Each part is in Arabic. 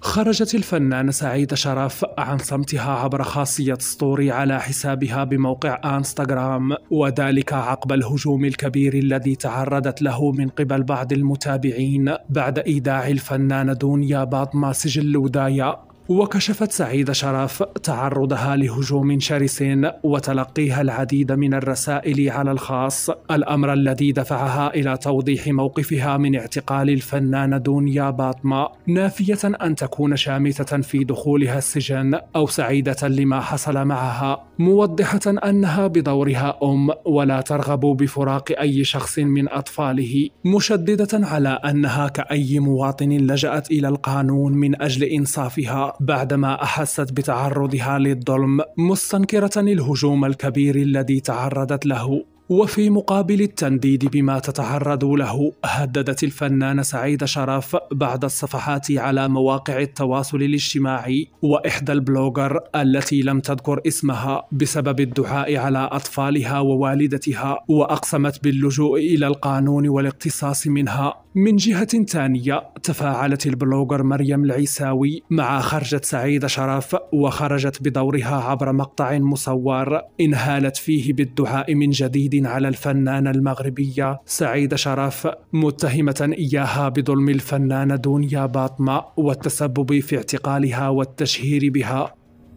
خرجت الفنانة سعيدة شرف عن صمتها عبر خاصية ستوري على حسابها بموقع انستغرام، وذلك عقب الهجوم الكبير الذي تعرضت له من قبل بعض المتابعين بعد إيداع الفنانة دنيا باطمة سجل الولاية. وكشفت سعيدة شرف تعرضها لهجوم شرس وتلقيها العديد من الرسائل على الخاص، الأمر الذي دفعها إلى توضيح موقفها من اعتقال الفنانة دنيا باطمة، نافية أن تكون شامتة في دخولها السجن أو سعيدة لما حصل معها، موضحة أنها بدورها أم ولا ترغب بفراق أي شخص من أطفاله، مشددة على أنها كأي مواطن لجأت إلى القانون من أجل إنصافها بعدما أحست بتعرضها للظلم، مستنكرة الهجوم الكبير الذي تعرضت له. وفي مقابل التنديد بما تتعرض له، هددت الفنانة سعيدة شرف بعض الصفحات على مواقع التواصل الاجتماعي وإحدى البلوجر التي لم تذكر اسمها بسبب الدعاء على أطفالها ووالدتها، وأقسمت باللجوء إلى القانون والاقتصاص منها. من جهة تانية، تفاعلت البلوجر مريم العيساوي مع خرجة سعيدة شرف، وخرجت بدورها عبر مقطع مصور انهالت فيه بالدعاء من جديد على الفنانة المغربية سعيدة شرف، متهمة إياها بظلم الفنانة دنيا باطمة والتسبب في اعتقالها والتشهير بها.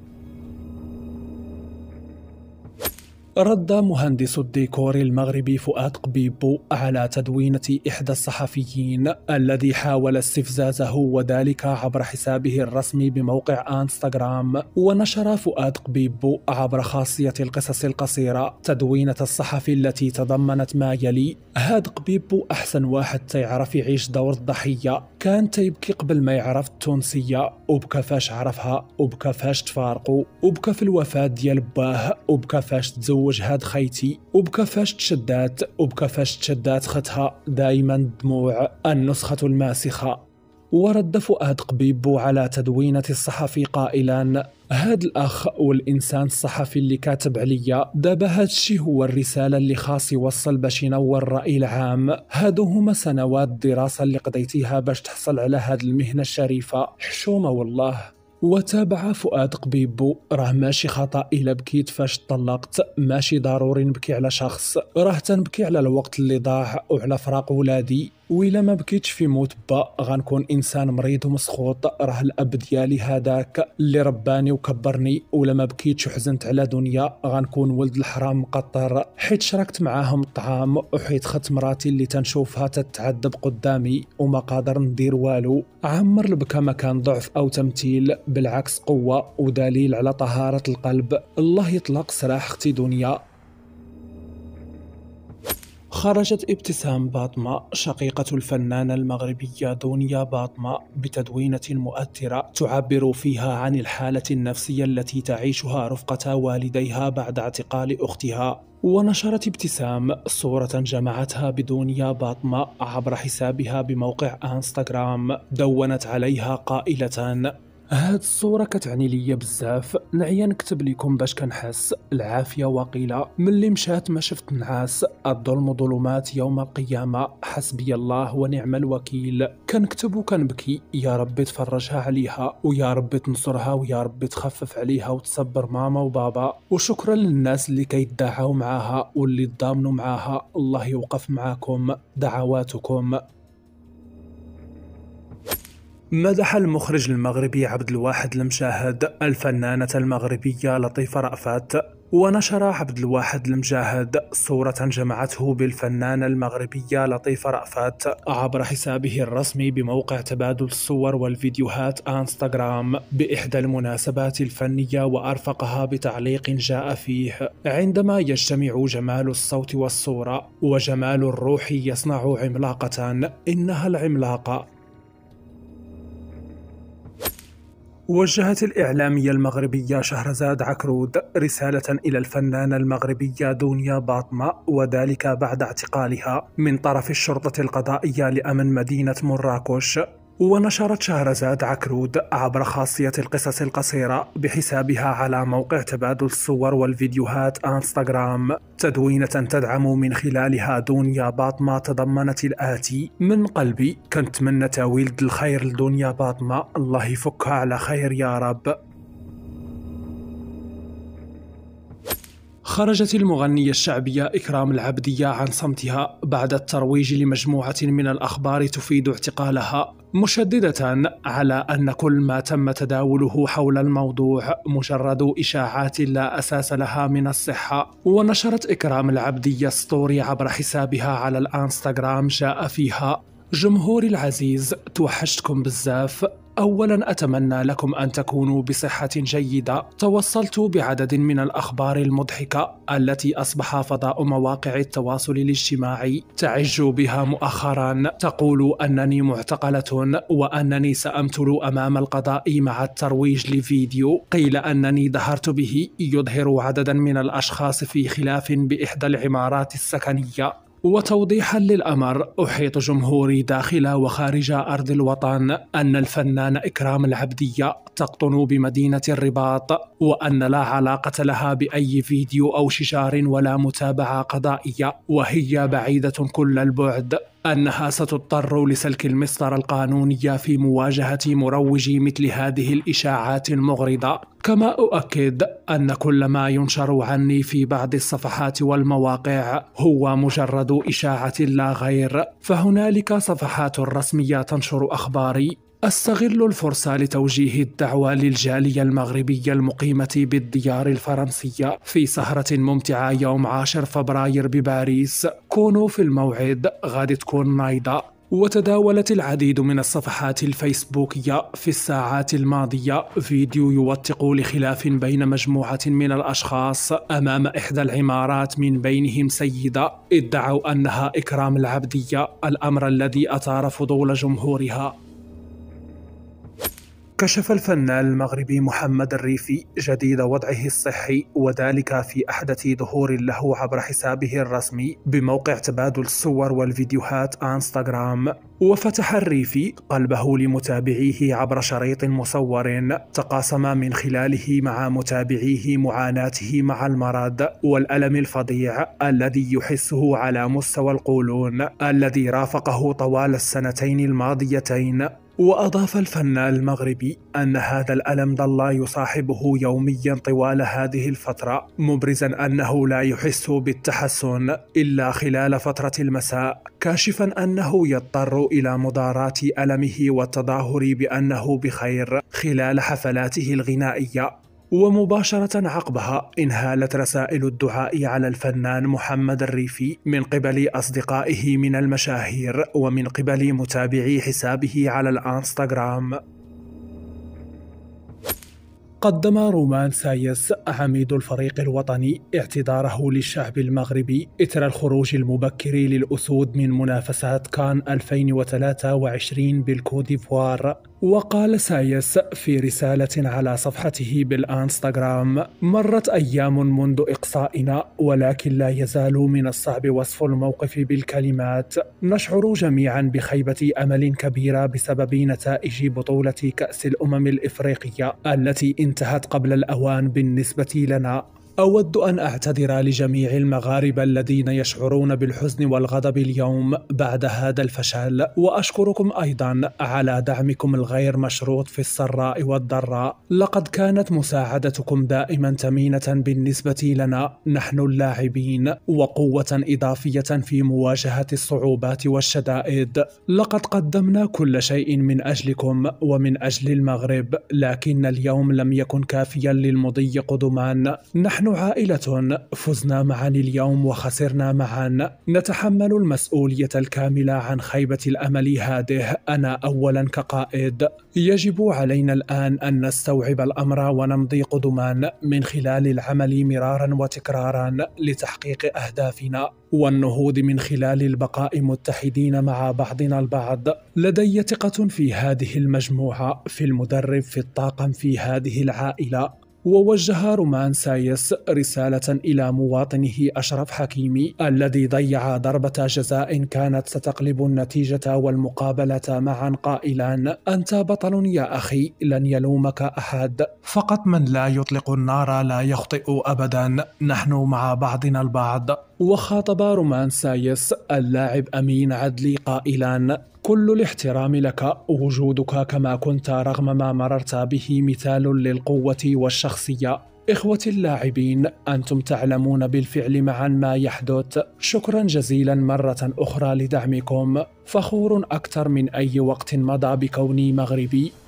رد مهندس الديكور المغربي فؤاد قبيبو على تدوينة إحدى الصحفيين الذي حاول استفزازه، وذلك عبر حسابه الرسمي بموقع انستغرام. ونشر فؤاد قبيبو عبر خاصية القصص القصيرة تدوينة الصحفي التي تضمنت ما يلي: هاد قبيبو أحسن واحد تيعرف يعيش دور الضحية، كان تيبكي قبل ما يعرف التونسية، وبكى فاش عرفها، وبكى فاش تفارقوا، وبكى في الوفاة ديال باه، وبكى فاش تزوج هاد خيتي، وبكى فاش تشدات، وبكى فاش تشدات ختها، دايما الدموع النسخة الماسخة. ورد فؤاد قبيبو على تدوينة الصحفي قائلا: هاد الأخ والإنسان الصحفي اللي كاتب عليا دابا هادشي هو الرسالة اللي خاص يوصل باش ينور الرأي العام، هادو هما سنوات دراسة اللي قضيتيها باش تحصل على هاد المهنة الشريفة، حشومة والله. وتابع فؤاد قبيبو: راه ماشي خطأ إلا بكيت فاش طلقت، ماشي ضروري نبكي على شخص، راه تنبكي على الوقت اللي ضاع وعلى فراق ولادي، وإلا ما بكيتش في موت با غنكون إنسان مريض ومسخوط، راه الأب ديالي هذاك اللي رباني وكبرني، ولا ما بكيتش وحزنت على دنيا غنكون ولد الحرام مقطر، حيت شركت معاهم الطعام، وحيت خدت مراتي اللي تنشوفها تتعذب قدامي وما قادر ندير والو. عمر البكا ما كان ضعف أو تمثيل، بالعكس قوة ودليل على طهارة القلب. الله يطلق سراح اختي دنيا. خرجت ابتسام باطمة شقيقة الفنانة المغربية دنيا باطمة بتدوينة مؤثرة تعبر فيها عن الحالة النفسية التي تعيشها رفقة والديها بعد اعتقال أختها. ونشرت ابتسام صورة جمعتها بدنيا باطمة عبر حسابها بموقع انستغرام، دونت عليها قائلة: هاد الصورة كتعني ليا بزاف، نعيا نكتب لكم باش كنحس، العافية وقيلة، ملي مشات ما شفت نعاس، الظلم ظلمات يوم القيامة، حسبي الله ونعم الوكيل، كنكتب وكنبكي، يا ربي تفرجها عليها، ويا ربي تنصرها، ويا ربي تخفف عليها وتصبر ماما وبابا، وشكرا للناس اللي كيدعاو معاها واللي تضامنوا معاها، الله يوقف معاكم، دعواتكم. مدح المخرج المغربي عبد الواحد المجاهد الفنانة المغربية لطيفة رأفت. ونشر عبد الواحد المجاهد صورة جمعته بالفنانة المغربية لطيفة رأفت عبر حسابه الرسمي بموقع تبادل الصور والفيديوهات انستغرام بإحدى المناسبات الفنية، وأرفقها بتعليق جاء فيه: عندما يجتمع جمال الصوت والصورة وجمال الروح يصنع عملاقة، إنها العملاقة. وجهت الإعلامية المغربية شهرزاد عكرود رسالة إلى الفنانة المغربية دنيا باطمة، وذلك بعد اعتقالها من طرف الشرطة القضائية لأمن مدينة مراكش. ونشرت شهرزاد عكرود عبر خاصية القصص القصيرة بحسابها على موقع تبادل الصور والفيديوهات انستغرام تدوينة تدعم من خلالها دنيا باطمة تضمنت الآتي: من قلبي كنتمنى ولد الخير لدنيا باطمة، الله يفكها على خير يا رب. خرجت المغنية الشعبية إكرام العبدية عن صمتها بعد الترويج لمجموعة من الأخبار تفيد اعتقالها، مشددة على أن كل ما تم تداوله حول الموضوع مجرد إشاعات لا أساس لها من الصحة. ونشرت إكرام العبدية ستوري عبر حسابها على الانستغرام جاء فيها: جمهوري العزيز، توحشتكم بزاف. أولاً أتمنى لكم أن تكونوا بصحة جيدة. توصلت بعدد من الأخبار المضحكة التي أصبح فضاء مواقع التواصل الاجتماعي تعج بها مؤخراً، تقول أنني معتقلة وأنني سأمثل أمام القضاء مع الترويج لفيديو قيل أنني ظهرت به يظهر عدداً من الأشخاص في خلاف بإحدى العمارات السكنية. وتوضيحا للأمر، أحيط جمهوري داخل وخارج أرض الوطن أن الفنان إكرام العبدية تقطن بمدينة الرباط، وأن لا علاقة لها بأي فيديو أو شجار ولا متابعة قضائية، وهي بعيدة كل البعد أنها ستضطر لسلك المسطرة القانونية في مواجهة مروجي مثل هذه الإشاعات المغرضة. كما أؤكد أن كل ما ينشر عني في بعض الصفحات والمواقع هو مجرد إشاعة لا غير، فهنالك صفحات رسمية تنشر أخباري. أستغل الفرصة لتوجيه الدعوة للجالية المغربية المقيمة بالديار الفرنسية في سهرة ممتعة يوم 10 فبراير بباريس. كونوا في الموعد، غادي تكون نايضة. وتداولت العديد من الصفحات الفيسبوكية في الساعات الماضية فيديو يوثق لخلاف بين مجموعة من الأشخاص أمام إحدى العمارات، من بينهم سيدة ادعوا أنها إكرام العبدية، الأمر الذي أثار فضول جمهورها. كشف الفنان المغربي محمد الريفي جديد وضعه الصحي، وذلك في أحدث ظهور له عبر حسابه الرسمي بموقع تبادل الصور والفيديوهات انستغرام. وفتح الريفي قلبه لمتابعيه عبر شريط مصور تقاسم من خلاله مع متابعيه معاناته مع المرض والألم الفظيع الذي يحسه على مستوى القولون الذي رافقه طوال السنتين الماضيتين. وأضاف الفنان المغربي أن هذا الألم ظل يصاحبه يوميا طوال هذه الفترة، مبرزا أنه لا يحس بالتحسن إلا خلال فترة المساء، كاشفا أنه يضطر إلى مضاراة ألمه والتظاهر بأنه بخير خلال حفلاته الغنائية. ومباشرة عقبها انهالت رسائل الدعاء على الفنان محمد الريفي من قبل أصدقائه من المشاهير ومن قبل متابعي حسابه على الانستغرام. قدم رومان سايس عميد الفريق الوطني اعتذاره للشعب المغربي إثر الخروج المبكر للأسود من منافسات كان 2023 بالكوت ديفوار. وقال سايس في رسالة على صفحته بالانستغرام: مرت أيام منذ إقصائنا، ولكن لا يزال من الصعب وصف الموقف بالكلمات. نشعر جميعا بخيبة أمل كبيرة بسبب نتائج بطولة كأس الأمم الإفريقية التي انتهت قبل الأوان بالنسبة لنا. أود أن أعتذر لجميع المغاربة الذين يشعرون بالحزن والغضب اليوم بعد هذا الفشل، وأشكركم أيضا على دعمكم الغير مشروط في السراء والضراء. لقد كانت مساعدتكم دائما ثمينة بالنسبة لنا نحن اللاعبين، وقوة إضافية في مواجهة الصعوبات والشدائد. لقد قدمنا كل شيء من أجلكم ومن أجل المغرب، لكن اليوم لم يكن كافيا للمضي قدما. نحن عائلة، فزنا معا اليوم وخسرنا معا، نتحمل المسؤولية الكاملة عن خيبة الأمل هذه. أنا أولا كقائد يجب علينا الآن أن نستوعب الأمر ونمضي قدما من خلال العمل مرارا وتكرارا لتحقيق أهدافنا والنهوض من خلال البقاء متحدين مع بعضنا البعض. لدي ثقة في هذه المجموعة، في المدرب، في الطاقم، في هذه العائلة. ووجه رومان سايس رسالة إلى مواطنه أشرف حكيمي الذي ضيع ضربة جزاء كانت ستقلب النتيجة والمقابلة معا قائلا: أنت بطل يا أخي، لن يلومك أحد، فقط من لا يطلق النار لا يخطئ أبدا، نحن مع بعضنا البعض. وخاطب رومان سايس اللاعب أمين عدلي قائلا: كل الاحترام لك، وجودك كما كنت رغم ما مررت به مثال للقوة والشخصية. إخوتي اللاعبين، أنتم تعلمون بالفعل معا ما يحدث، شكرا جزيلا مرة أخرى لدعمكم، فخور أكثر من أي وقت مضى بكوني مغربي